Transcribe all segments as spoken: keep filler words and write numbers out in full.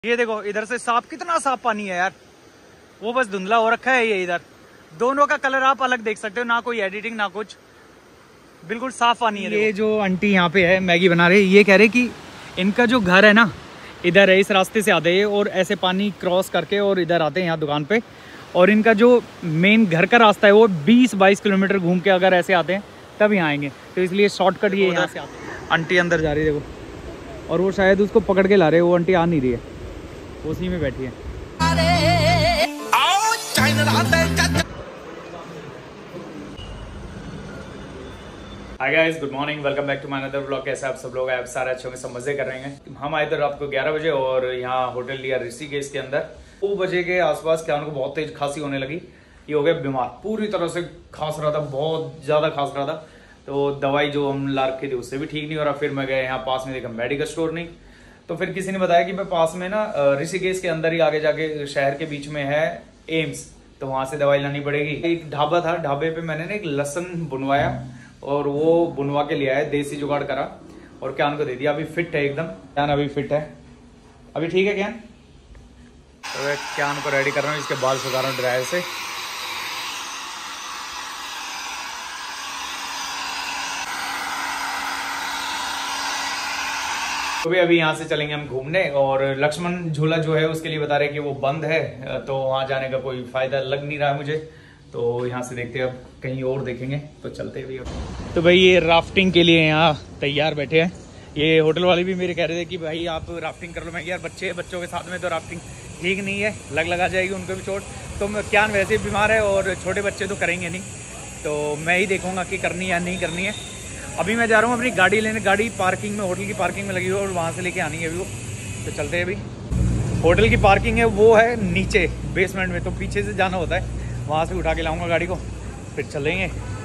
ये देखो इधर से साफ, कितना साफ पानी है यार। वो बस धुंधला हो रखा है ये। इधर दोनों का कलर आप अलग देख सकते हो, ना कोई एडिटिंग ना कुछ, बिल्कुल साफ पानी है। ये जो आंटी यहाँ पे है मैगी बना रहे, ये कह रहे कि इनका जो घर है ना इधर है, इस रास्ते से आते हैं और ऐसे पानी क्रॉस करके और इधर आते हैं यहाँ दुकान पे। और इनका जो मेन घर का रास्ता है वो बीस बाईस किलोमीटर घूम के अगर ऐसे आते हैं तब यहाँ आएंगे, तो इसलिए शॉर्टकट ये यहाँ से आते हैं। आंटी अंदर जा रही है देखो, और वो शायद उसको पकड़ के ला रहे हैं। वो आंटी आ नहीं रही है, उसी में बैठी है। Hi guys, good morning, welcome back to my another vlog. कैसे आप सब लोग हैं? आप सारे अच्छे होंगे, सब मजे कर रहे हैं। हम आए थे रात को ग्यारह बजे और यहाँ होटल लिया ऋषिकेश के अंदर। दो बजे के आसपास क्या उनको बहुत तेज खांसी होने लगी, ये हो गया बीमार, पूरी तरह से खांस रहा था, बहुत ज्यादा खांस रहा था। तो दवाई जो हम ला रखे थे उससे भी ठीक नहीं हो रहा। फिर मैं गया यहाँ पास में, देखा मेडिकल स्टोर नहीं, तो फिर किसी ने बताया कि मैं पास में ना ऋषिकेश के अंदर ही आगे जाके शहर के बीच में है एम्स, तो वहां से दवाई लानी पड़ेगी। एक ढाबा था, ढाबे पे मैंने ना एक लहसुन बुनवाया और वो बुनवा के लिया है, देसी जुगाड़ करा और क्यान को दे दिया। अभी फिट है एकदम, क्यान अभी फिट है, अभी ठीक है क्यान। तो मैं क्यान को रेडी कर रहा हूँ, इसके बाल सुखा रहा हूँ ड्रायर से। तो भी अभी यहाँ से चलेंगे हम घूमने, और लक्ष्मण झूला जो है उसके लिए बता रहे कि वो बंद है, तो वहां जाने का कोई फायदा लग नहीं रहा है मुझे। तो यहाँ से देखते हैं, अब कहीं और देखेंगे तो चलते भी। तो भाई ये राफ्टिंग के लिए यहाँ तैयार बैठे हैं। ये होटल वाले भी मेरे कह रहे थे कि भाई आप राफ्टिंग कर लो। मैं यार बच्चे बच्चों के साथ में तो राफ्टिंग ठीक नहीं है, लग लगा जाएगी उनको भी चोट। तो क्या वैसे भी बीमार है और छोटे बच्चे तो करेंगे नहीं, तो मैं ही देखूंगा कि करनी है या नहीं करनी है। अभी मैं जा रहा हूँ अपनी गाड़ी लेने, गाड़ी पार्किंग में, होटल की पार्किंग में लगी हुई है और वहाँ से लेके आनी है अभी वो। तो चलते हैं अभी। होटल की पार्किंग है वो है नीचे बेसमेंट में, तो पीछे से जाना होता है, वहाँ से उठा के लाऊंगा गाड़ी को, फिर चलेंगे।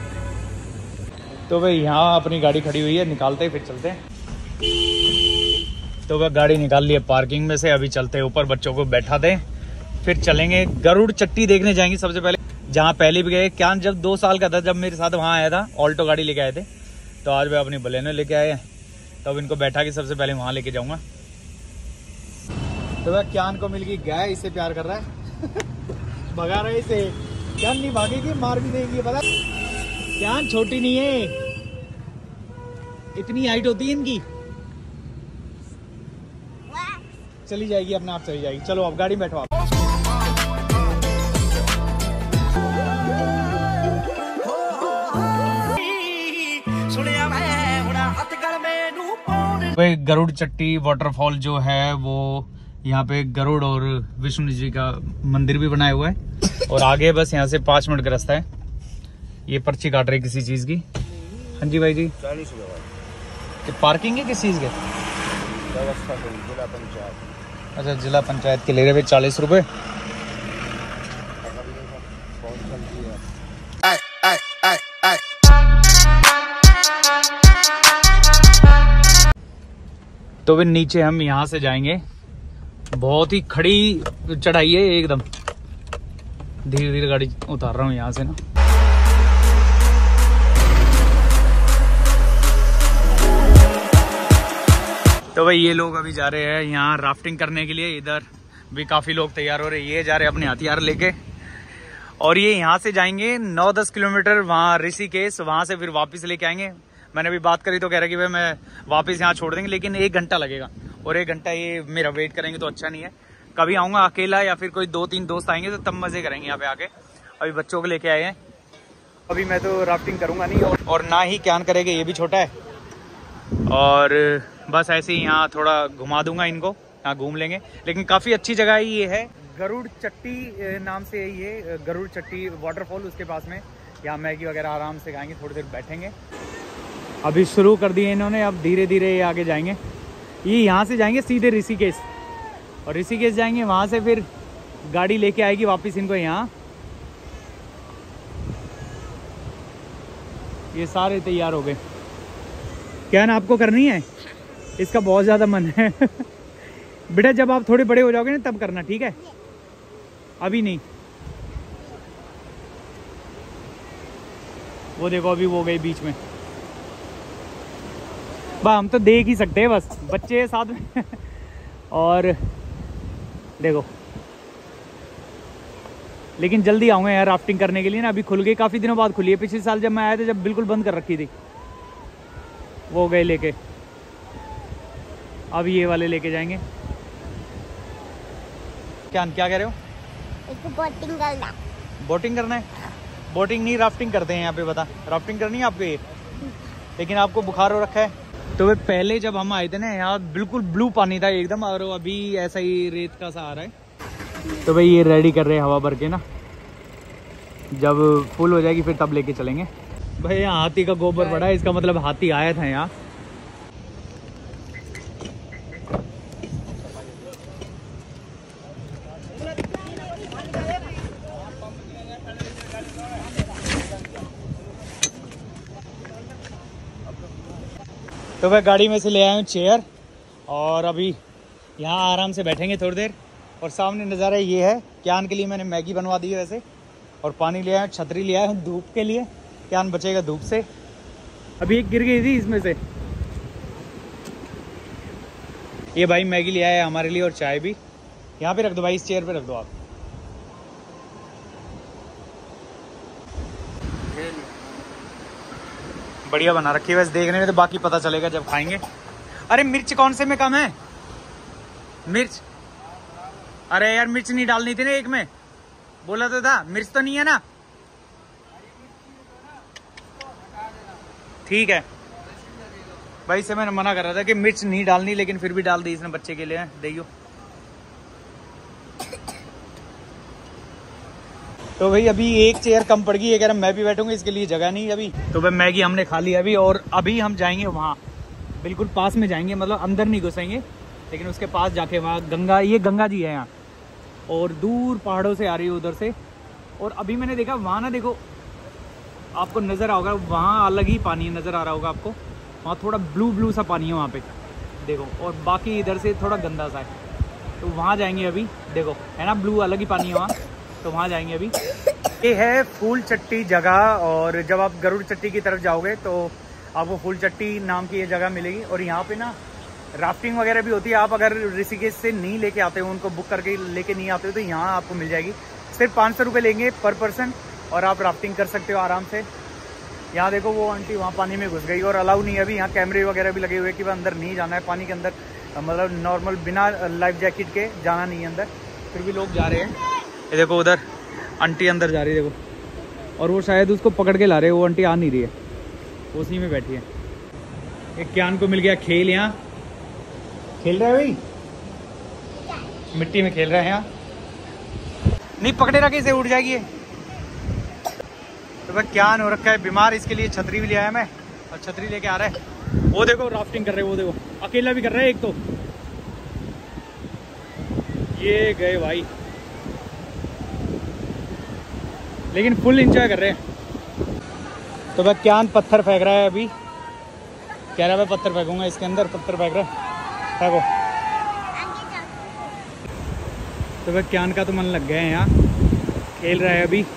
तो भाई यहाँ अपनी गाड़ी खड़ी हुई है, निकालते हैं फिर चलते हैं। तो वह गाड़ी निकाल ली है पार्किंग में से, अभी चलते हैं ऊपर, बच्चों को बैठा दें फिर चलेंगे। गरुड़ चट्टी देखने जाएंगे सबसे पहले, जहाँ पहले भी गए। क्या जब दो साल का था जब मेरे साथ वहाँ आया था, ऑल्टो गाड़ी लेके आए थे, तो आज वह अपनी बलेनो लेके आए हैं। तो अब इनको बैठा के सबसे पहले वहाँ लेके जाऊँगा। तो वह क्यान को मिल गई गाय, इससे प्यार कर रहा है भगा रहा है इसे। क्यान नहीं भागेगी, मार भी देगी, पता। क्यान छोटी नहीं है, इतनी हाइट होती है इनकी, चली जाएगी अपने आप, चली जाएगी। चलो अब गाड़ी में बैठो आप। भाई गरुड़ चट्टी वाटरफॉल जो है वो यहाँ पे गरुड़ और विष्णु जी का मंदिर भी बनाया हुआ है, और आगे बस यहाँ से पाँच मिनट का रास्ता है। ये पर्ची काट रहे किसी चीज की। हाँ जी भाई जी, चालीस रुपए पार्किंग है किस चीज के? व्यवस्था जिला पंचायत। अच्छा, जिला पंचायत के ले रहे भाई चालीस रुपए। तो फिर नीचे हम यहाँ से जाएंगे, बहुत ही खड़ी चढ़ाई है एकदम। धीरे धीरे गाड़ी उतार रहा हूँ यहाँ से ना। तो भाई ये लोग अभी जा रहे हैं यहाँ राफ्टिंग करने के लिए। इधर भी काफी लोग तैयार हो रहे हैं, ये जा रहे हैं अपने हथियार लेके। और ये यहाँ से जाएंगे नौ दस किलोमीटर वहाँ ऋषिकेश, वहाँ से फिर वापस लेके आएंगे। मैंने अभी बात करी तो कह रहा कि भाई मैं वापस यहाँ छोड़ देंगे, लेकिन एक घंटा लगेगा, और एक घंटा ये मेरा वेट करेंगे तो अच्छा नहीं है। कभी आऊँगा अकेला या फिर कोई दो तीन दोस्त आएंगे तो तब मजे करेंगे यहाँ पे आके। अभी बच्चों को लेके आए हैं, अभी मैं तो राफ्टिंग करूँगा नहीं, और, और ना ही क्यान करेगा, ये भी छोटा है। और बस ऐसे ही यहाँ थोड़ा घुमा दूंगा इनको, यहाँ घूम लेंगे। लेकिन काफ़ी अच्छी जगह ये है, गरुड़ चट्टी नाम से ये गरुड़ चट्टी वाटरफॉल, उसके पास में। यहाँ मैगी वगैरह आराम से खाएंगे, थोड़ी देर बैठेंगे। अभी शुरू कर दिए इन्होंने, अब धीरे धीरे ये आगे जाएंगे। ये यहाँ से जाएंगे सीधे ऋषिकेश, और ऋषिकेश जाएंगे, वहाँ से फिर गाड़ी लेके आएगी वापस इनको यहाँ। ये सारे तैयार हो गए। क्या ना आपको करनी है? इसका बहुत ज़्यादा मन है बेटा, जब आप थोड़े बड़े हो जाओगे ना तब करना, ठीक है? अभी नहीं। वो देखो अभी वो गई बीच में। बा हम तो देख ही सकते हैं, बस बच्चे साथ में और देखो। लेकिन जल्दी आऊँगा यार राफ्टिंग करने के लिए ना, अभी खुल गई, काफ़ी दिनों बाद खुली है। पिछले साल जब मैं आया था जब बिल्कुल बंद कर रखी थी, वो गए लेके। अब ये वाले लेके जाएंगे। क्या क्या कह रहे हो? बोटिंग करना। बोटिंग करना है? बोटिंग नहीं, राफ्टिंग करते हैं यहाँ पे। बता, राफ्टिंग करनी है आपको ये? लेकिन आपको बुखार हो रखा है। तो वे पहले जब हम आए थे ना यहाँ बिल्कुल ब्लू पानी था एकदम, और अभी ऐसा ही रेत का सा आ रहा है। तो भाई ये रेडी कर रहे हैं हवा भर के ना, जब फुल हो जाएगी फिर तब लेके चलेंगे। भाई यहाँ हाथी का गोबर पड़ा है, इसका मतलब हाथी आया था यहाँ। तो वह गाड़ी में से ले आया हूँ चेयर, और अभी यहाँ आराम से बैठेंगे थोड़ी देर। और सामने नज़ारा ये है, क्यान के लिए मैंने मैगी बनवा दी है वैसे, और पानी ले आया हूँ, छतरी ले आया हूँ धूप के लिए, क्यान बचेगा धूप से। अभी एक गिर गई थी इसमें से। ये भाई मैगी ले आया है हमारे लिए, और चाय भी। यहाँ पे रख दो भाई, इस चेयर पे रख दो आप। बढ़िया बना रखी है वैसे देखने में, तो बाकी पता चलेगा जब खाएंगे। अरे मिर्च कौन से में कम है? मिर्च, अरे यार मिर्च नहीं डालनी थी ना एक में, बोला तो था। मिर्च तो नहीं है ना? ठीक है भाई, से मैंने मना कर रहा था कि मिर्च नहीं डालनी, लेकिन फिर भी डाल दी इसने, बच्चे के लिए देखियो। तो भाई अभी एक चेयर कम पड़ गई है, कह रहा मैं भी बैठूंगा, इसके लिए जगह नहीं अभी। तो भाई मैगी हमने खा ली अभी, और अभी हम जाएंगे वहाँ बिल्कुल पास में जाएंगे, मतलब अंदर नहीं घुसेंगे, लेकिन उसके पास जाके वहाँ गंगा, ये गंगा जी है यहाँ, और दूर पहाड़ों से आ रही है उधर से। और अभी मैंने देखा वहाँ ना, देखो आपको नज़र आ होगा, वहाँ अलग ही पानी नज़र आ रहा होगा आपको, वहाँ थोड़ा ब्लू ब्लू सा पानी है वहाँ पे देखो, और बाकी इधर से थोड़ा गंदा सा है। तो वहाँ जाएंगे अभी, देखो है ना ब्लू, अलग ही पानी है वहाँ, तो वहाँ जाएंगे अभी। ये है फूल चट्टी जगह, और जब आप गरुड़ चट्टी की तरफ जाओगे तो आपको फूल चट्टी नाम की ये जगह मिलेगी। और यहाँ पे ना राफ्टिंग वगैरह भी होती है। आप अगर ऋषिकेश से नहीं लेके आते हो, उनको बुक करके लेके नहीं आते हो, तो यहाँ आपको मिल जाएगी। सिर्फ पाँच सौ रुपये लेंगे पर पर्सन, और आप राफ्टिंग कर सकते हो आराम से। यहाँ देखो वो आंटी वहाँ पानी में घुस गई, और अलाउ नहीं है अभी। यहाँ कैमरे वगैरह भी लगे हुए कि वह अंदर नहीं जाना है पानी के अंदर, मतलब नॉर्मल बिना लाइफ जैकेट के जाना नहीं है अंदर, फिर भी लोग जा रहे हैं। ये देखो उधर आंटी अंदर जा रही है देखो, और वो शायद उसको पकड़ के ला रहे हैं, वो आंटी आ नहीं रही है, उसी में बैठी है। एक क्यान को मिल गया खेल, यहाँ खेल रहा है भाई, मिट्टी में खेल रहा है यहाँ। नहीं पकड़े रखे इसे, उड़ जाएगी। तो भाई क्यान हो रखा है बीमार, इसके लिए छतरी भी ले आया मैं, और छतरी लेके आ रहा है। वो देखो राफ्टिंग कर रहे हैं, वो देखो अकेला भी कर रहा है एक तो। ये गए भाई, लेकिन फुल एंजॉय कर रहे हैं। तो भाई क्यान पत्थर फेंक रहा है अभी, कह रहा है मैं पत्थर फेंकूंगा इसके अंदर, पत्थर फेंक रहा है, फेंको। तो भाई क्यान का तो मन लग गया है, यहाँ खेल रहा है अभी।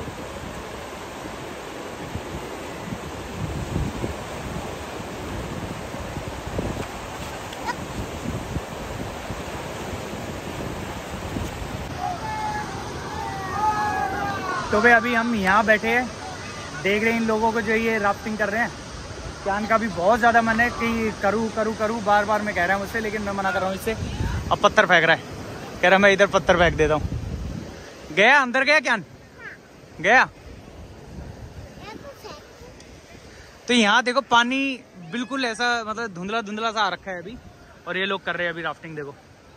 तो भाई अभी हम यहाँ बैठे हैं, देख रहे हैं इन लोगों को जो ये राफ्टिंग कर रहे हैं। क्यान का भी बहुत ज़्यादा मन है कि करूँ करूँ करूँ, बार बार मैं कह रहा हूँ मुझसे, लेकिन मैं मना कर रहा हूँ इससे। अब पत्थर फेंक रहा है, कह रहा है मैं इधर पत्थर फेंक देता हूँ। गया अंदर, गया क्यान गया। तो यहाँ देखो पानी बिल्कुल ऐसा मतलब धुंधला धुंधला सा आ रखा है अभी, और ये लोग कर रहे हैं अभी राफ्टिंग। देखो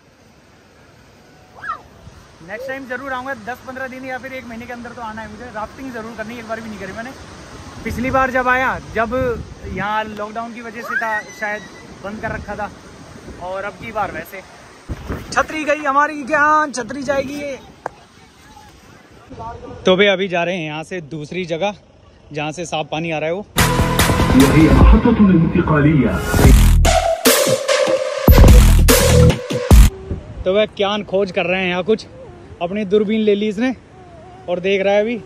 नेक्स्ट टाइम जरूर आऊँगा, दस पंद्रह दिन या फिर एक महीने के अंदर तो आना है मुझे। राफ्टिंग जरूर करनी, एक बार भी नहीं करी मैंने। पिछली बार जब आया, जब यहाँ लॉकडाउन की वजह से था, शायद बंद कर रखा था, और अब की बार वैसे। छतरी गई हमारी, ज्ञान छतरी जाएगी ये। तो भाई अभी जा रहे हैं यहाँ से दूसरी जगह जहाँ से साफ पानी आ रहा है वो। तो वह क्यान खोज कर रहे हैं यहाँ कुछ, अपनी दूरबीन ले ली इसने और देख रहा है अभी।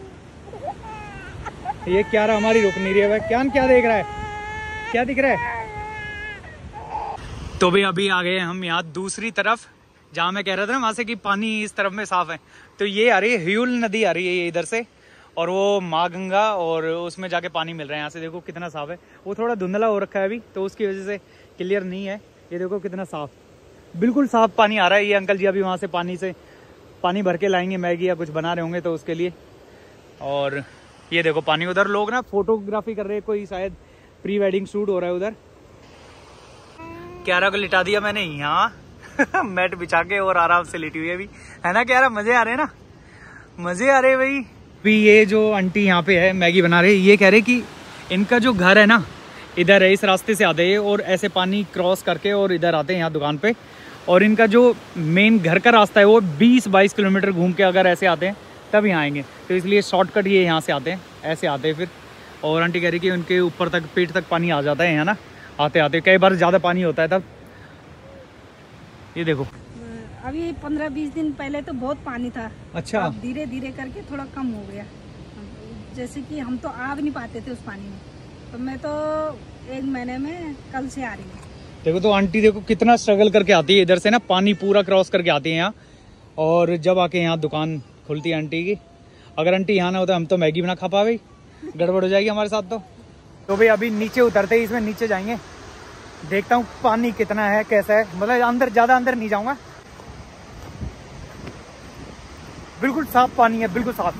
ये क्या रहा, हमारी रुक नहीं रही है। वह क्यान क्या देख रहा है, क्या दिख रहा है? तो भाई अभी आ गए हम यहाँ दूसरी तरफ जहाँ मैं कह रहा था ना वहां से कि पानी इस तरफ में साफ है, तो ये आ रही है ह्यूल नदी आ रही है ये इधर से, और वो माँ गंगा, और उसमें जाके पानी मिल रहा है। यहाँ से देखो कितना साफ है। वो थोड़ा धुंधला हो रखा है अभी, तो उसकी वजह से क्लियर नहीं है। ये देखो कितना साफ, बिल्कुल साफ पानी आ रहा है। ये अंकल जी अभी वहाँ से पानी से पानी भर के लाएंगे, मैगी या कुछ बना रहे होंगे तो उसके लिए। और ये देखो पानी, उधर लोग ना फोटोग्राफी कर रहे हैं, कोई शायद प्री वेडिंग शूट हो रहा है उधर। क्यारा को लिटा दिया मैंने यहाँ मैट बिछा के, और आराम से लेटी हुई है अभी, है ना क्यारा? मजे आ रहे हैं ना, मजे आ रहे हैं भाई। अभी ये जो आंटी यहाँ पे है मैगी बना रहे, ये कह रहे कि इनका जो घर है ना इधर है, इस रास्ते से आते हैं और ऐसे पानी क्रॉस करके और इधर आते हैं यहाँ दुकान पे। और इनका जो मेन घर का रास्ता है वो बीस बाईस किलोमीटर घूम के अगर ऐसे आते हैं तब यहाँ आएंगे, तो इसलिए शॉर्टकट ये यहाँ से आते हैं, ऐसे आते हैं फिर। और आंटी कह रही कि उनके ऊपर तक पेट तक पानी आ जाता है यहाँ ना, आते आते कई बार ज़्यादा पानी होता है तब। ये देखो अभी पंद्रह बीस दिन पहले तो बहुत पानी था। अच्छा, अब धीरे धीरे करके थोड़ा कम हो गया। जैसे कि हम तो आ भी नहीं पाते थे उस पानी में, तो मैं तो एक महीने में कल से आ रही हूँ। देखो तो आंटी देखो कितना स्ट्रगल करके आती है इधर से ना, पानी पूरा क्रॉस करके आती है यहाँ, और जब आके यहाँ दुकान खुलती है आंटी की। अगर आंटी यहाँ ना होता हम तो मैगी बना खा पावे, गड़बड़ हो जाएगी हमारे साथ। तो तो भाई अभी नीचे उतरते ही इसमें नीचे जाएंगे, देखता हूँ पानी कितना है कैसा है। मतलब अंदर, ज्यादा अंदर नहीं जाऊंगा, बिल्कुल साफ पानी है, बिल्कुल साफ।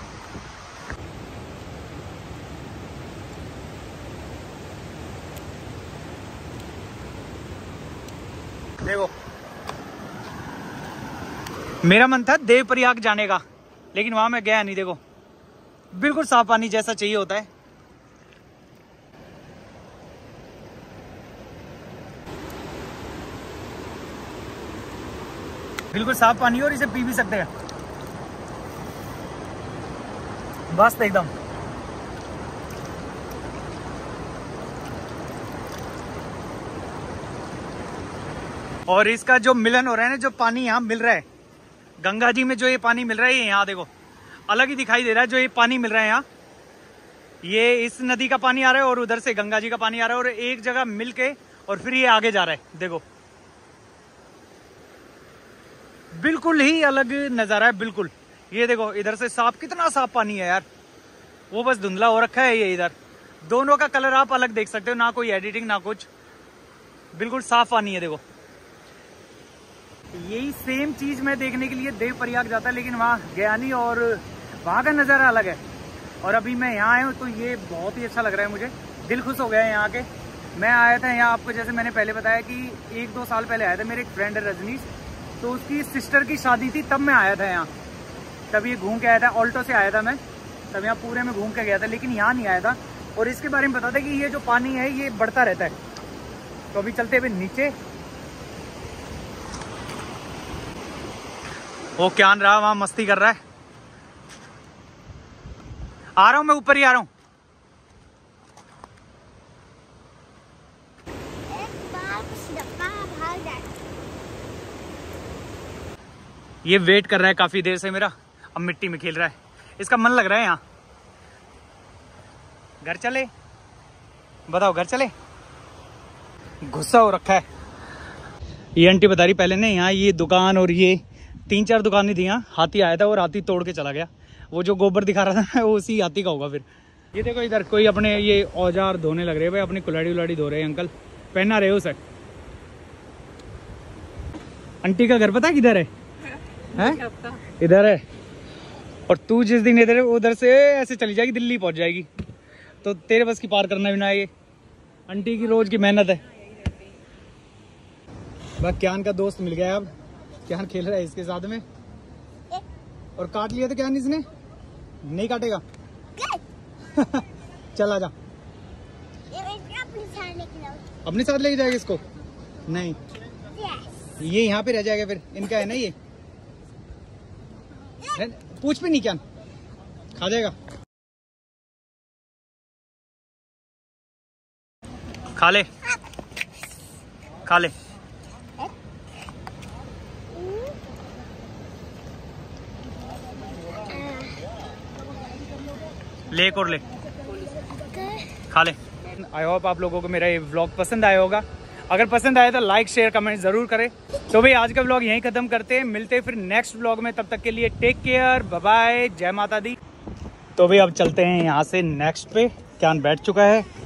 देखो मेरा मन था देवप्रयाग जाने का, लेकिन वहां मैं गया नहीं। देखो बिल्कुल साफ पानी जैसा चाहिए होता है। बिल्कुल साफ पानी, और इसे पी भी सकते हैं मस्त एकदम। और इसका जो मिलन हो रहा है ना, जो पानी यहाँ मिल रहा है गंगा जी में, जो ये पानी मिल रहा है, ये यहाँ देखो अलग ही दिखाई दे रहा है। जो ये पानी मिल रहा है यहाँ, ये इस नदी का पानी आ रहा है और उधर से गंगा जी का पानी आ रहा है, और एक जगह मिलके और फिर ये आगे जा रहा है। देखो बिल्कुल ही अलग नजारा है, बिल्कुल। ये देखो इधर से साफ, कितना साफ पानी है यार। वो बस धुंधला हो रखा है ये इधर। दोनों का कलर आप अलग देख सकते हो, ना कोई एडिटिंग ना कुछ, बिल्कुल साफ पानी है। देखो यही सेम चीज मैं देखने के लिए देवप्रयाग जाता, लेकिन वहाँ गया नहीं, और वहाँ का नज़ारा अलग है। और अभी मैं यहाँ आया हूँ तो ये बहुत ही अच्छा लग रहा है मुझे, दिल खुश हो गया है यहाँ के। मैं आया था यहाँ, आपको जैसे मैंने पहले बताया कि एक दो साल पहले आया था। मेरे एक फ्रेंड है रजनीश, तो उसकी सिस्टर की शादी थी, तब मैं आया था यहाँ। तब ये घूम के आया था, ऑल्टो से आया था मैं, तब यहाँ पूरे में घूम के गया था, लेकिन यहाँ नहीं आया था। और इसके बारे में बता था कि ये जो पानी है ये बढ़ता रहता है। तो अभी चलते हुए नीचे। वो क्या रहा वहां मस्ती कर रहा है। आ रहा हूं मैं, ऊपर ही आ रहा हूं। ये वेट कर रहा है काफी देर से मेरा, अब मिट्टी में खेल रहा है, इसका मन लग रहा है यहाँ। घर चले, बताओ घर चले, गुस्सा हो रखा है। ये आंटी बता रही पहले ने यहाँ ये दुकान और ये तीन चार दुकानें थी यहाँ, हाथी आया था और हाथी तोड़ के चला गया। वो जो गोबर दिखा रहा था वो उसी हाथी का होगा फिर। ये देखो इधर कोई अपने ये औजार धोने लग रहे हैं भाई, अपनी कुल्हाड़ी उलाड़ी धो रहे हैं अंकल, पहना रहे हो सर। आंटी का घर पता है किधर है? हैं? इधर है। और तू जिस दिन इधर उधर से ऐसे चली जाएगी, दिल्ली पहुंच जाएगी, तो तेरे बस की पार करना भी ना। ये आंटी की रोज की मेहनत है। बस क्यान का दोस्त मिल गया, अब क्यान खेल रहा है इसके साथ में। और काट लिया तो क्यान इसने नहीं काटेगा। चल आजा, अपने साथ लेके जाएगा इसको? नहीं, ये यहाँ पे रह जाएगा फिर, इनका है ना ये। पूछ भी नहीं क्या खा जाएगा। खा ले, खा ले। ले एक और ले, खा ले। आई होप आप लोगों को मेरा ये व्लॉग पसंद आया होगा। अगर पसंद आए तो लाइक शेयर कमेंट जरूर करें। तो भाई आज का व्लॉग यहीं खत्म करते हैं, मिलते हैं फिर नेक्स्ट व्लॉग में, तब तक के लिए टेक केयर, बाय बाय, जय माता दी। तो भाई अब चलते हैं यहाँ से नेक्स्ट पे, क्या बैठ चुका है।